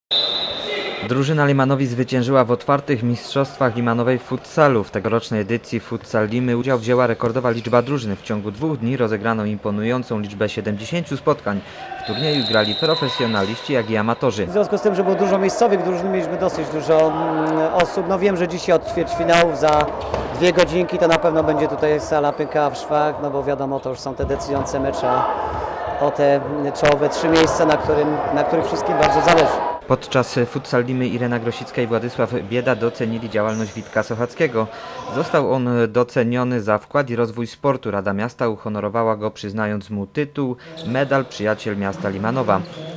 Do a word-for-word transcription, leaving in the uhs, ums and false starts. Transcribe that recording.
Drużyna Limanowi zwyciężyła w otwartych mistrzostwach Limanowej w futsalu. W tegorocznej edycji Futsal Limy udział wzięła rekordowa liczba drużyn. W ciągu dwóch dni rozegrano imponującą liczbę siedemdziesięciu spotkań. W turnieju grali profesjonaliści, jak i amatorzy. W związku z tym, że było dużo miejscowych drużyn, mieliśmy dosyć dużo osób. No wiem, że dzisiaj od ćwierćfinałów za dwie godzinki to na pewno będzie tutaj sala pyka w szwach, no bo wiadomo, to już są te decydujące mecze o te czołowe trzy miejsca, na, którym, na których wszystkim bardzo zależy. Podczas Futsal Limy Irena Grosicka i Władysław Bieda docenili działalność Witka Sochackiego. Został on doceniony za wkład i rozwój sportu. Rada Miasta uhonorowała go, przyznając mu tytuł Medal Przyjaciel Miasta Limanowa.